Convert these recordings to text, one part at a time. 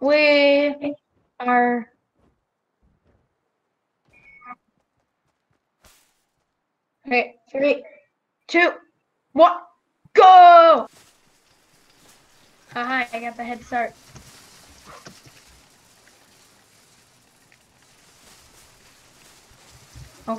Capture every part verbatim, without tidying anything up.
We are. Okay, three, two, one, go! Haha, I got the head start. Oh.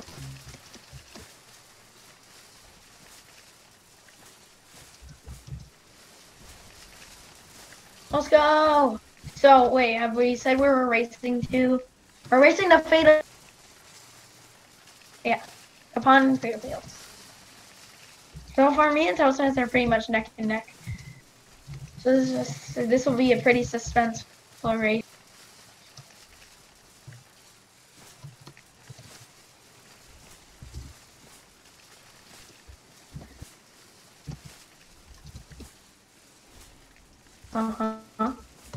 Let's go! So, wait, have we said we were racing to? We're racing to Fatal. Yeah, upon Fatal Fields. So far, me and Toastmans are pretty much neck and neck. So this, is, so this will be a pretty suspenseful race. Uh-huh.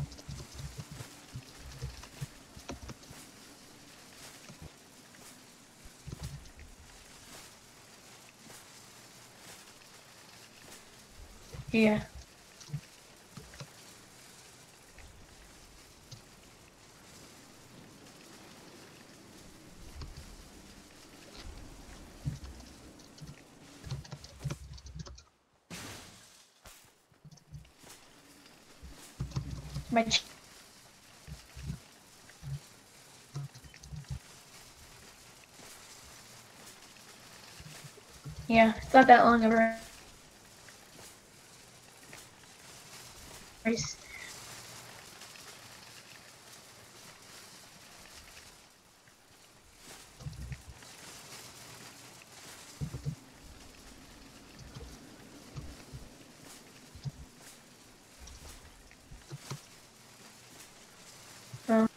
Yeah. My ch yeah, it's not that long of a race. Um,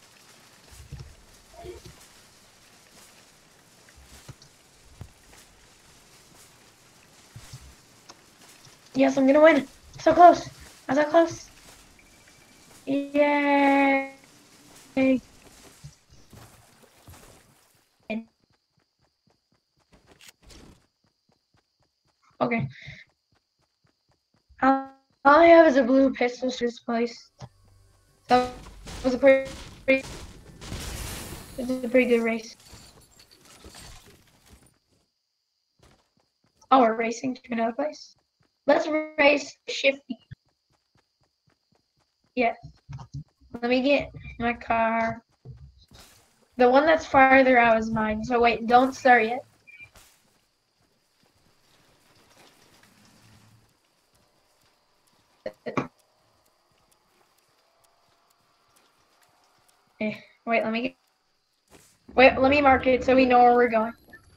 yes, I'm gonna win. So close. I'm so close. Yay! Okay. All I have is a blue pistol to this place. That was a pretty, pretty, it was a pretty good race. Oh, we're racing to another place. Let's race Shifty. Yes. Let me get my car. The one that's farther out is mine. So wait, don't start yet. Okay. Wait, let me get. Wait, let me mark it so we know where we're going.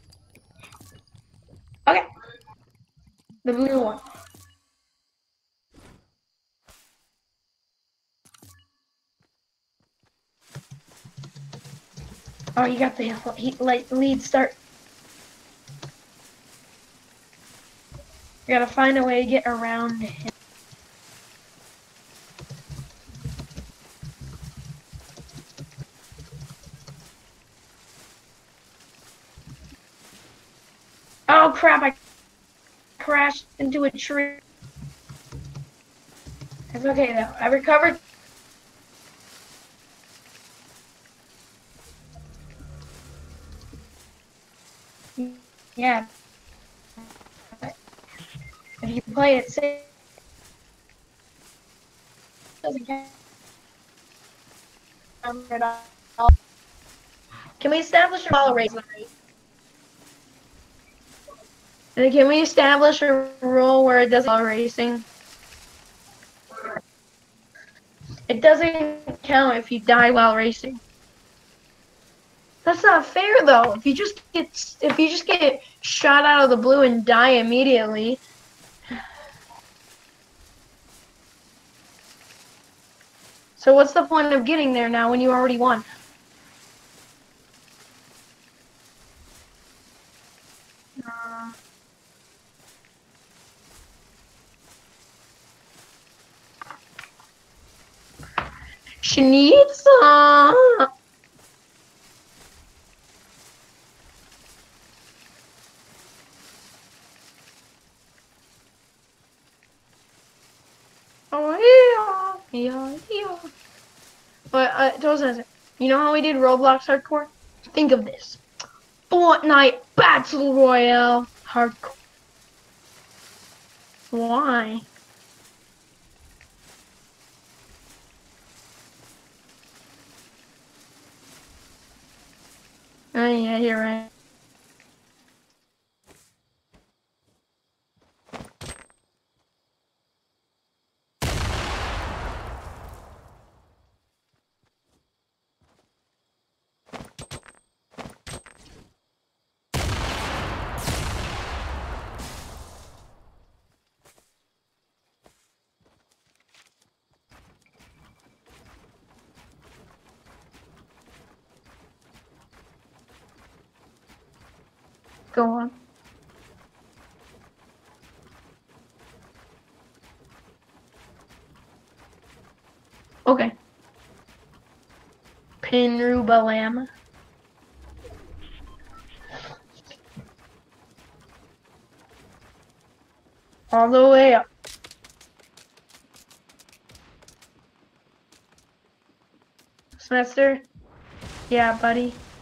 Okay. The blue one. Oh, you got the lead start. You gotta find a way to get around him. Oh crap, I crashed into a tree. It's okay though. I recovered. Yeah. If you play it safe, it doesn't count. Can we establish a follow race? And can we establish a rule where it doesn't follow racing? It doesn't count if you die while racing. That's not fair though. If you just get if you just get shot out of the blue and die immediately. So what's the point of getting there now when you already won? Uh, Schnitzel. Oh yeah, yeah, yeah. But uh, doesn't. You know how we did Roblox hardcore? Think of this: Fortnite Battle Royale hardcore. Why? Oh yeah, you're right. Go on. Okay. Pinruba Llama. All the way up. Semester? Yeah, buddy.